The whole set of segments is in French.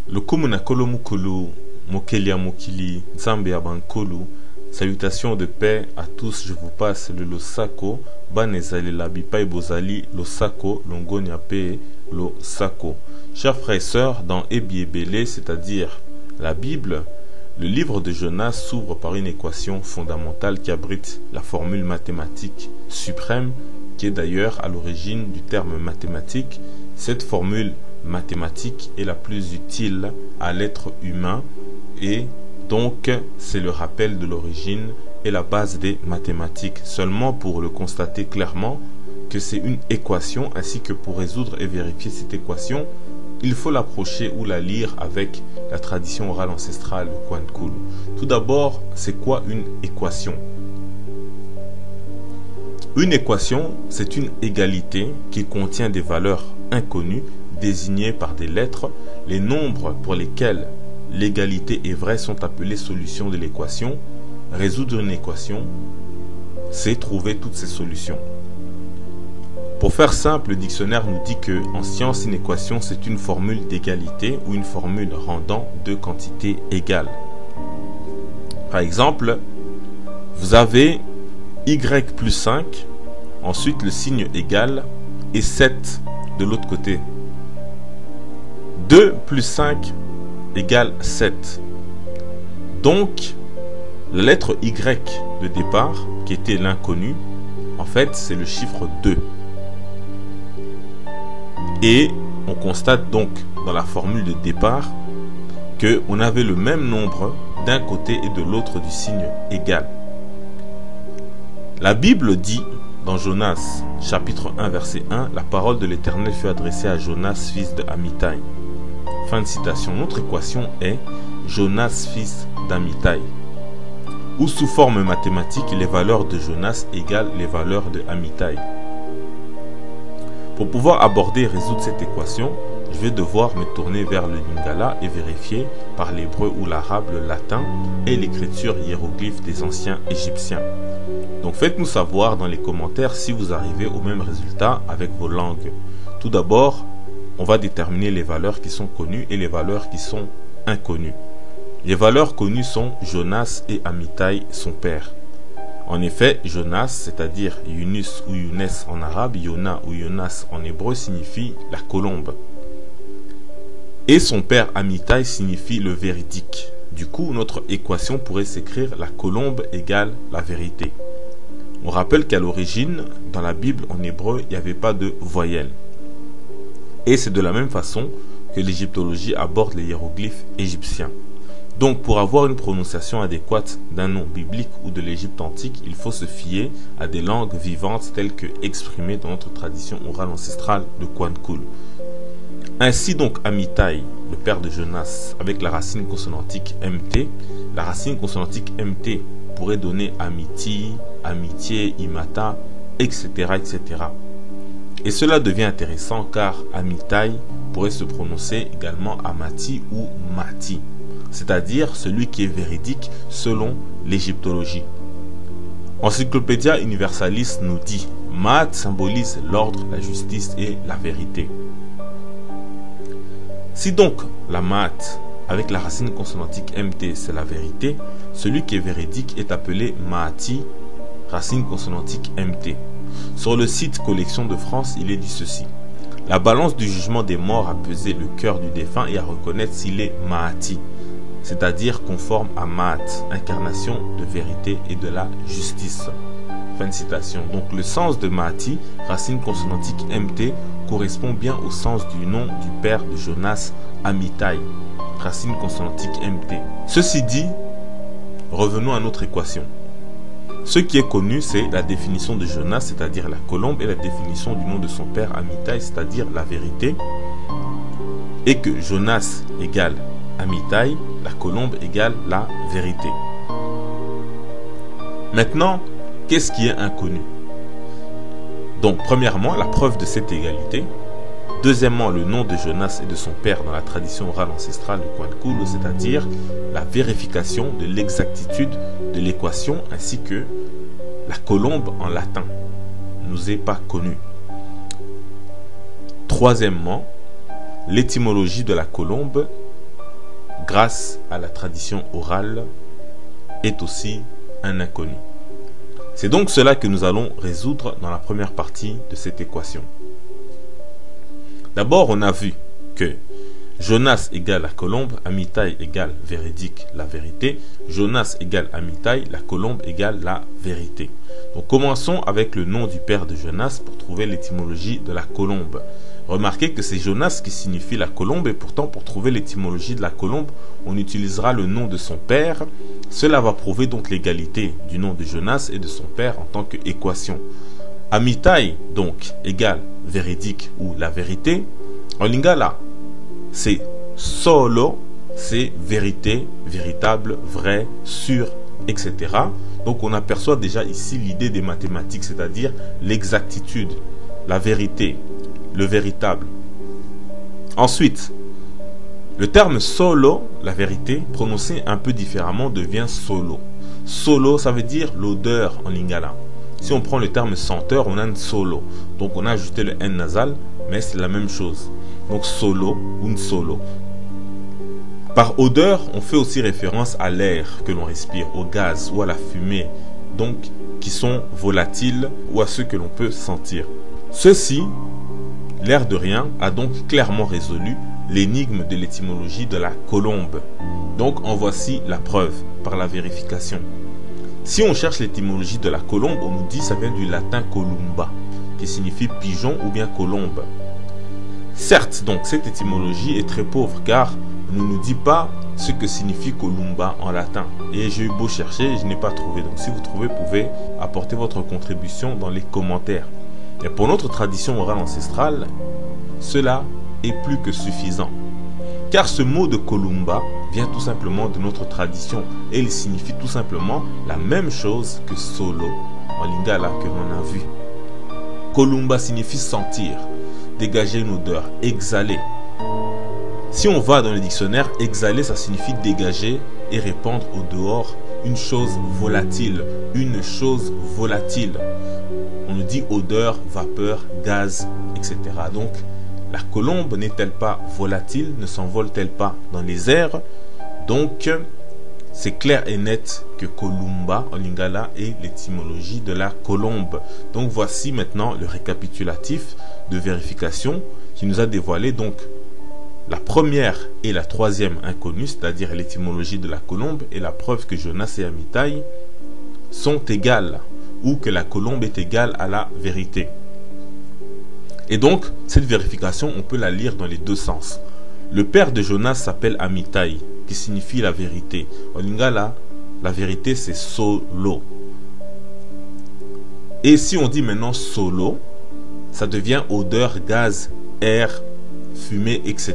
Lokumu nakolo mukulu, mokelia mokili, nzambe ya bankolu. Salutations de paix à tous, je vous passe le losako, banezali la bipai bozali, losako, longoni ape, losako. Chers frères et sœurs, dans Ebiebele, c'est-à-dire la Bible, le livre de Jonas s'ouvre par une équation fondamentale qui abrite la formule mathématique suprême, qui est d'ailleurs à l'origine du terme mathématique. Cette formule mathématique est la plus utile à l'être humain et donc c'est le rappel de l'origine et la base des mathématiques. Seulement pour le constater clairement que c'est une équation, ainsi que pour résoudre et vérifier cette équation, il faut l'approcher ou la lire avec la tradition orale ancestrale de Kwankulu. Tout d'abord, c'est quoi une équation? Une équation, c'est une égalité qui contient des valeurs inconnues désignées par des lettres. Les nombres pour lesquels l'égalité est vraie sont appelées solutions de l'équation. Résoudre une équation, c'est trouver toutes ces solutions. Pour faire simple, le dictionnaire nous dit que en science, une équation, c'est une formule d'égalité ou une formule rendant deux quantités égales. Par exemple, vous avez y plus 5, ensuite le signe égal et 7 de l'autre côté. 2 plus 5 égale 7. Donc, la lettre Y de départ, qui était l'inconnu, en fait, c'est le chiffre 2. Et on constate donc dans la formule de départ qu'on avait le même nombre d'un côté et de l'autre du signe égal. La Bible dit dans Jonas chapitre 1 verset 1, la parole de l'Éternel fut adressée à Jonas fils de Amittai. Fin de citation. Notre équation est Jonas fils d'Amittai, ou sous forme mathématique les valeurs de Jonas égale les valeurs de Amittai. Pour pouvoir aborder et résoudre cette équation, je vais devoir me tourner vers le lingala et vérifier par l'hébreu ou l'arabe, le latin et l'écriture hiéroglyphe des anciens égyptiens. Donc faites-nous savoir dans les commentaires si vous arrivez au même résultat avec vos langues. Tout d'abord, on va déterminer les valeurs qui sont connues et les valeurs qui sont inconnues. Les valeurs connues sont Jonas et Amittai, son père. En effet, Jonas, c'est-à-dire Yunus ou Younes en arabe, Yona ou Yonas en hébreu, signifie la colombe. Et son père Amittai signifie le véridique. Du coup, notre équation pourrait s'écrire la colombe égale la vérité. On rappelle qu'à l'origine, dans la Bible en hébreu, il n'y avait pas de voyelle. Et c'est de la même façon que l'égyptologie aborde les hiéroglyphes égyptiens. Donc, pour avoir une prononciation adéquate d'un nom biblique ou de l'Égypte antique, il faut se fier à des langues vivantes telles que exprimées dans notre tradition orale ancestrale de Kwankulu. Ainsi donc Amittai, le père de Jonas, avec la racine consonantique MT, la racine consonantique MT pourrait donner amiti, amitié, imata, etc., etc. Et cela devient intéressant car Amittai pourrait se prononcer également Amati ou Mati, c'est-à-dire celui qui est véridique selon l'égyptologie. Encyclopédia Universalis nous dit « Maat symbolise l'ordre, la justice et la vérité ». Si donc la Maat, avec la racine consonantique MT, c'est la vérité, celui qui est véridique est appelé Maati, racine consonantique MT. Sur le site Collection de France, il est dit ceci. La balance du jugement des morts a pesé le cœur du défunt et à reconnaître s'il est Maati, c'est-à-dire conforme à Maat, incarnation de vérité et de la justice. Fin de citation. Donc le sens de Maati, racine consonantique MT, correspond bien au sens du nom du père de Jonas, Amittai, racine consonantique MT. Ceci dit, revenons à notre équation. Ce qui est connu, c'est la définition de Jonas, c'est-à-dire la colombe, et la définition du nom de son père Amittai, c'est-à-dire la vérité, et que Jonas égale Amittai, la colombe égale la vérité. Maintenant, qu'est-ce qui est inconnu? Donc, premièrement, la preuve de cette égalité. Deuxièmement, le nom de Jonas et de son père dans la tradition orale ancestrale de Kwankulu, c'est-à-dire la vérification de l'exactitude de l'équation, ainsi que la colombe en latin nous est pas connue. Troisièmement, l'étymologie de la colombe grâce à la tradition orale, est aussi un inconnu. C'est donc cela que nous allons résoudre dans la première partie de cette équation. D'abord, on a vu que Jonas égale la colombe, Amitai égale véridique, la vérité. Jonas égale Amitai, la colombe égale la vérité. Donc commençons avec le nom du père de Jonas pour trouver l'étymologie de la colombe. Remarquez que c'est Jonas qui signifie la colombe et pourtant pour trouver l'étymologie de la colombe, on utilisera le nom de son père. Cela va prouver donc l'égalité du nom de Jonas et de son père en tant qu'équation. Amitai donc égale véridique ou la vérité. En lingala, c'est solo, c'est vérité, véritable, vrai, sûr, etc. Donc on aperçoit déjà ici l'idée des mathématiques, c'est-à-dire l'exactitude, la vérité, le véritable. Ensuite, le terme solo, la vérité, prononcé un peu différemment, devient solo. Solo, ça veut dire l'odeur en lingala. Si on prend le terme senteur, on a un solo. Donc on a ajouté le N nasal, mais c'est la même chose. Donc solo, un solo. Par odeur, on fait aussi référence à l'air que l'on respire, au gaz ou à la fumée, donc qui sont volatiles ou à ceux que l'on peut sentir. Ceci, l'air de rien, a donc clairement résolu l'énigme de l'étymologie de la colombe. Donc en voici la preuve par la vérification. Si on cherche l'étymologie de la colombe, on nous dit que ça vient du latin columba, qui signifie pigeon ou bien colombe. Certes, donc cette étymologie est très pauvre car on ne nous dit pas ce que signifie columba en latin. Et j'ai eu beau chercher, je n'ai pas trouvé. Donc si vous trouvez, vous pouvez apporter votre contribution dans les commentaires. Et pour notre tradition orale ancestrale, cela est plus que suffisant. Car ce mot de columba vient tout simplement de notre tradition et il signifie tout simplement la même chose que solo en lingala que l'on a vu. Columba signifie sentir, dégager une odeur, exhaler. Si on va dans le dictionnaire, exhaler ça signifie dégager et répandre au dehors une chose volatile, une chose volatile. On nous dit odeur, vapeur, gaz, etc. Donc la colombe n'est-elle pas volatile, ne s'envole-t-elle pas dans les airs? Donc, c'est clair et net que columba en lingala est l'étymologie de la colombe. Donc, voici maintenant le récapitulatif de vérification qui nous a dévoilé donc la première et la troisième inconnue, c'est-à-dire l'étymologie de la colombe et la preuve que Jonas et Amitai sont égales ou que la colombe est égale à la vérité. Et donc, cette vérification, on peut la lire dans les deux sens. Le père de Jonas s'appelle Amitai, qui signifie la vérité. En lingala, la vérité c'est solo. Et si on dit maintenant solo, ça devient odeur, gaz, air, fumée, etc.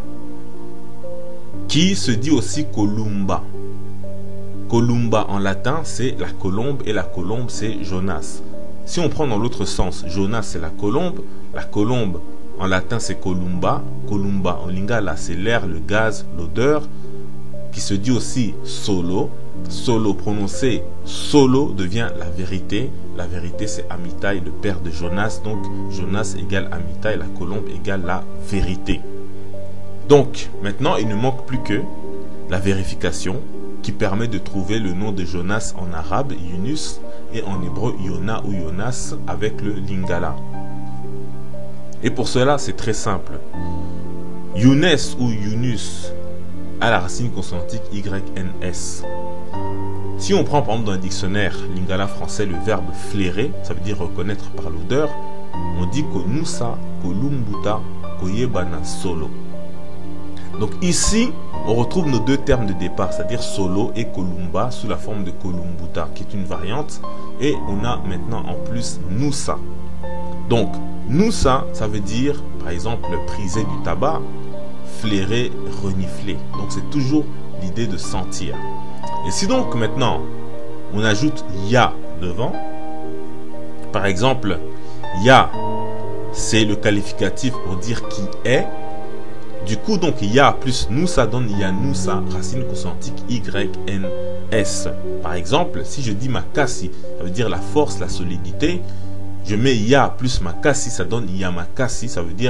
Qui se dit aussi columba. Columba en latin, c'est la colombe et la colombe, c'est Jonas. Si on prend dans l'autre sens, Jonas c'est la colombe en latin c'est columba, columba en lingala c'est l'air, le gaz, l'odeur, qui se dit aussi solo. Solo prononcé solo devient la vérité c'est Amitai, le père de Jonas, donc Jonas égale Amitai, la colombe égale la vérité. Donc maintenant il ne manque plus que la vérification qui permet de trouver le nom de Jonas en arabe, Yunus, et en hébreu Yona ou Yonas avec le lingala. Et pour cela c'est très simple. Younes ou Yunus a la racine consonantique YNS. Si on prend par exemple dans le dictionnaire lingala français le verbe flairer, ça veut dire reconnaître par l'odeur, on dit konusa, kolumbuta, koyebana solo. Donc ici, on retrouve nos deux termes de départ, c'est-à-dire solo et kolumba sous la forme de kolumbuta, qui est une variante. Et on a maintenant en plus nusa. Donc, nusa, ça veut dire, par exemple, priser du tabac, flairer, renifler. Donc c'est toujours l'idée de sentir. Et si donc maintenant, on ajoute ya devant, par exemple, ya, c'est le qualificatif pour dire qui est. Du coup, donc, ya plus nous, ça donne yanusa, racine consonantique YNS. Par exemple, si je dis makasi, ça veut dire la force, la solidité. Je mets ya plus makasi, ça donne yamakasi, ça veut dire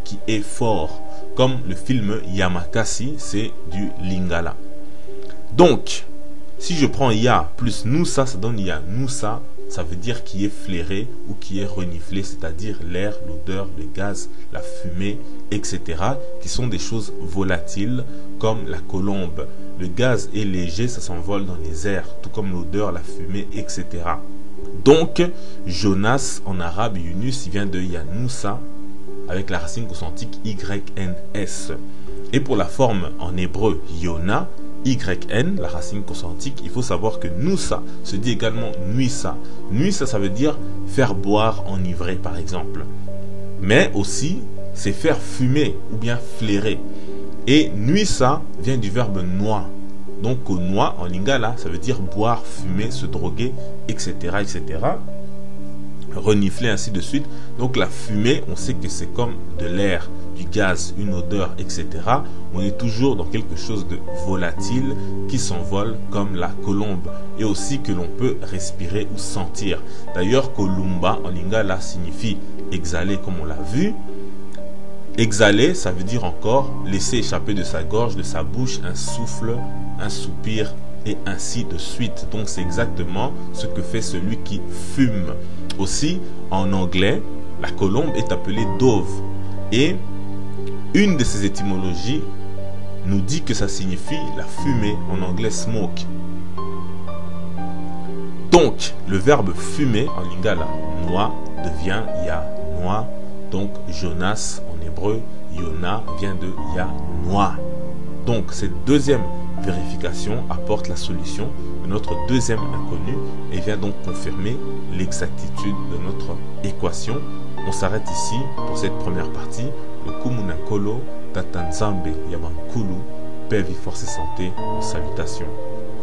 qui est fort, comme le film Yamakasi, c'est du Lingala. Donc, si je prends Ya plus Nusa, ça donne Ya Nusa, ça veut dire qui est flairé ou qui est reniflé, c'est-à-dire l'air, l'odeur, le gaz, la fumée, etc., qui sont des choses volatiles comme la colombe. Le gaz est léger, ça s'envole dans les airs, tout comme l'odeur, la fumée, etc. Donc, Jonas en arabe, Yunus, il vient de Yanusa, avec la racine consonantique YNS. Et pour la forme en hébreu Yona, YN, la racine consonantique, il faut savoir que Nusa se dit également Nuisa. Nuisa, ça veut dire faire boire, enivrer par exemple. Mais aussi, c'est faire fumer ou bien flairer. Et Nuisa vient du verbe noix. Donc, noix en lingala, ça veut dire boire, fumer, se droguer, etc., etc. Renifler, ainsi de suite. Donc, la fumée, on sait que c'est comme de l'air, du gaz, une odeur, etc. On est toujours dans quelque chose de volatile qui s'envole comme la colombe et aussi que l'on peut respirer ou sentir. D'ailleurs, kolumba en lingala signifie exhaler comme on l'a vu. Exhaler, ça veut dire encore laisser échapper de sa gorge, de sa bouche, un souffle, un soupir et ainsi de suite. Donc c'est exactement ce que fait celui qui fume. Aussi, en anglais, la colombe est appelée dove. Et une de ses étymologies nous dit que ça signifie la fumée, en anglais smoke. Donc, le verbe fumer en lingala, noix, devient ya, noix. Donc, Jonas en hébreu, Yona vient de ya, noix. Donc, cette deuxième vérification apporte la solution de notre deuxième inconnu et vient donc confirmer l'exactitude de notre équation. On s'arrête ici pour cette première partie. Le Kumunakolo Tatanzambe Yabankulu, paix, vie, force et santé, salutations.